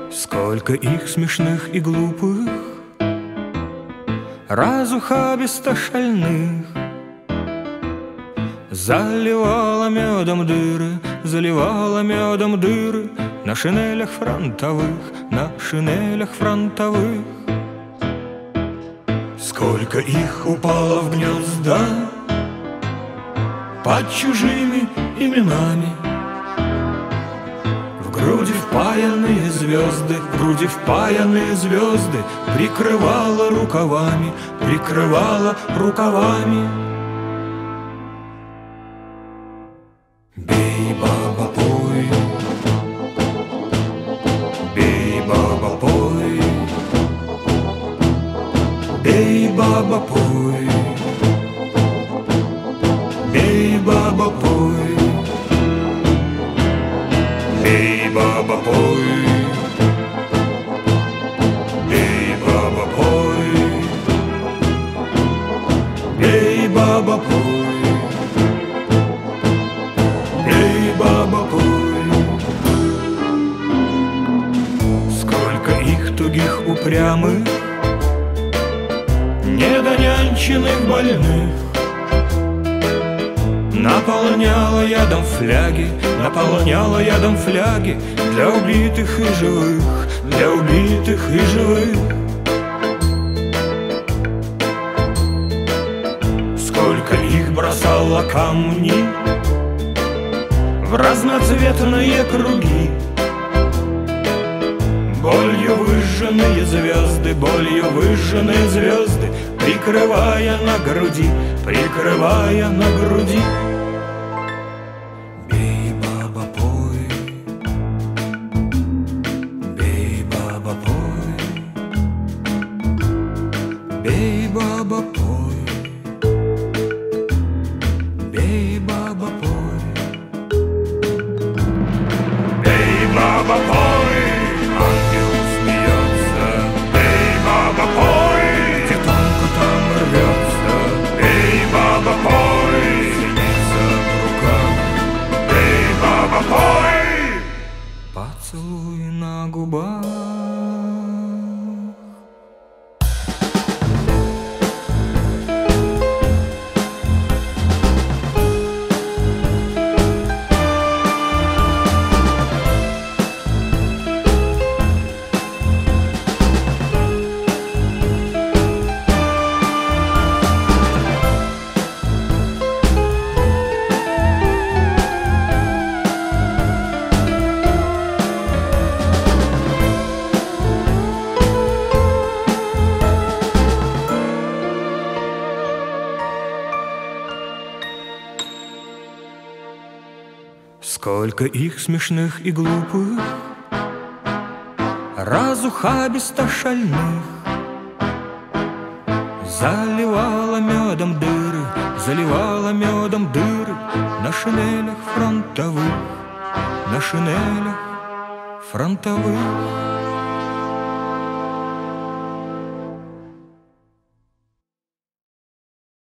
Сколько их смешных и глупых, разухабисто шальных, заливала медом дыры, заливала медом дыры на шинелях фронтовых, на шинелях фронтовых. Сколько их упало в гнезда под чужими именами, в груди впаянные звезды, в груди впаянные звезды прикрывала рукавами, прикрывала рукавами. Бей, баба, пой, бей, баба, пой, бей, баба, пой, бей, баба, пой, бей, баба, пой, бей, баба, пой, бей, баба, пой. Сколько их тугих упрямых, недонянченных больных, наполняла ядом фляги, наполняла ядом фляги для убитых и живых, для убитых и живых. Сколько их бросала камни в разноцветные круги, болью выжженные звезды, болью выжженные звезды, прикрывая на груди, прикрывая на груди. Бей, баба, пой, бей, баба, пой, бей, баба, пой, бей, баба, пой, бей, баба, пой. Ангел смеется, бей, баба, пой, детонка там рвется, бей, баба, пой, синица в руках, бей, баба, пой, поцелуй на губах. Сколько их смешных и глупых, разухабисто шальных, заливала медом дыры, заливала медом дыры на шинелях фронтовых, на шинелях фронтовых.